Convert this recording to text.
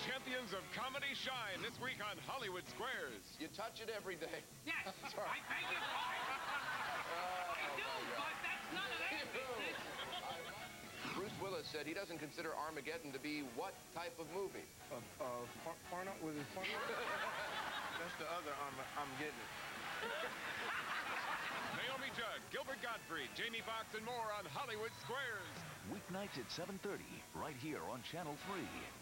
champions of comedy shine this week on Hollywood Squares. You touch it every day. Yes, I beg your pardon. I do, but that's none of their business. Bruce Willis said he doesn't consider Armageddon to be what type of movie? Porno? Was it porno? That's the other I'm getting it. Naomi Judd, Gilbert Gottfried, Jamie Foxx, and more on Hollywood Squares. Weeknights at 7:30, right here on Channel 3.